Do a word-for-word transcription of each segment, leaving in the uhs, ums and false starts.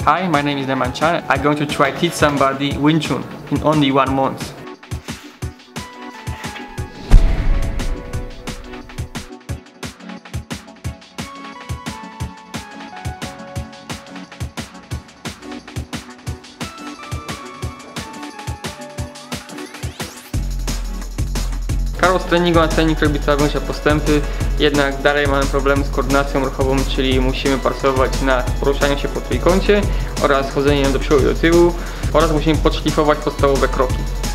Hi, my name is Damian Chan. I'm going to try teach somebody Wing Chun in only one month. Karol z treningu na trening robi coraz większe postępy, jednak dalej mamy problemy z koordynacją ruchową, czyli musimy pracować nad poruszaniem się po trójkącie oraz chodzeniem do przodu i do tyłu oraz musimy podszlifować podstawowe kroki.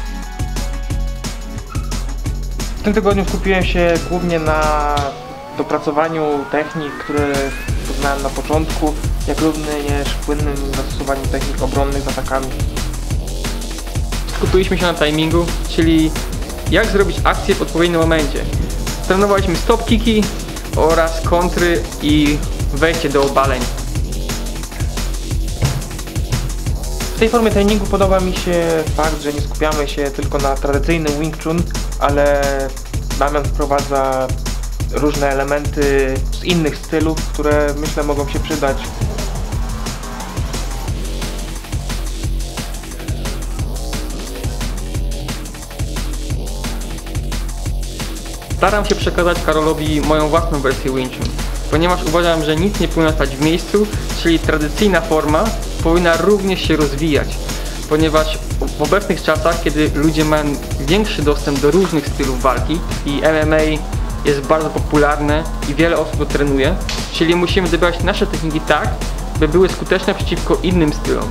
W tym tygodniu skupiłem się głównie na dopracowaniu technik, które poznałem na początku, jak również płynnym zastosowaniu technik obronnych z atakami. Skupiliśmy się na timingu, czyli jak zrobić akcję w odpowiednim momencie. Trenowaliśmy stop kicki oraz kontry i wejście do obaleń. W tej formie treningu podoba mi się fakt, że nie skupiamy się tylko na tradycyjnym Wing Chun, ale Damian wprowadza różne elementy z innych stylów, które myślę mogą się przydać. Staram się przekazać Karolowi moją własną wersję Wing Chun, ponieważ uważam, że nic nie powinno stać w miejscu, czyli tradycyjna forma powinna również się rozwijać, ponieważ w obecnych czasach, kiedy ludzie mają większy dostęp do różnych stylów walki i M M A jest bardzo popularne i wiele osób to trenuje, czyli musimy dobierać nasze techniki tak, by były skuteczne przeciwko innym stylom.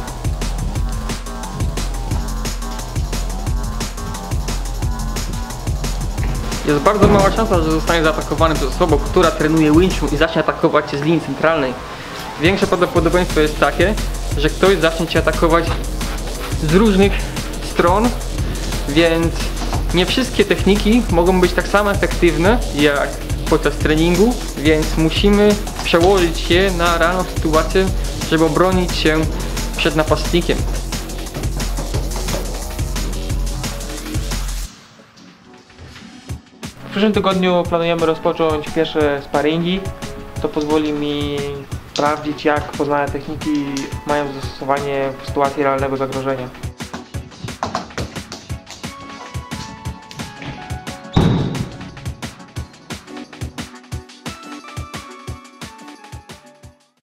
Jest bardzo mała szansa, że zostanie zaatakowany przez osobę, która trenuje Wing Chun i zacznie atakować cię z linii centralnej. Większe prawdopodobieństwo jest takie, że ktoś zacznie cię atakować z różnych stron, więc nie wszystkie techniki mogą być tak samo efektywne jak podczas treningu, więc musimy przełożyć je na realną sytuację, żeby obronić się przed napastnikiem. W przyszłym tygodniu planujemy rozpocząć pierwsze sparingi. To pozwoli mi sprawdzić, jak poznane techniki mają zastosowanie w sytuacji realnego zagrożenia.